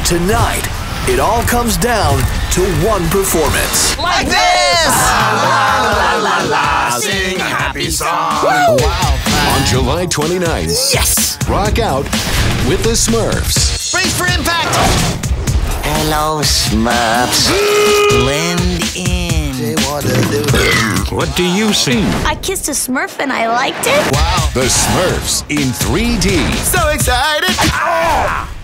Tonight, it all comes down to one performance. Like this! La la la la, sing a happy song. Wow. On July 29th, Yes! rock out with the Smurfs. Brace for impact! Hello, Smurfs. Blend in. What do you see? I kissed a Smurf and I liked it. Wow. The Smurfs in 3D. So excited!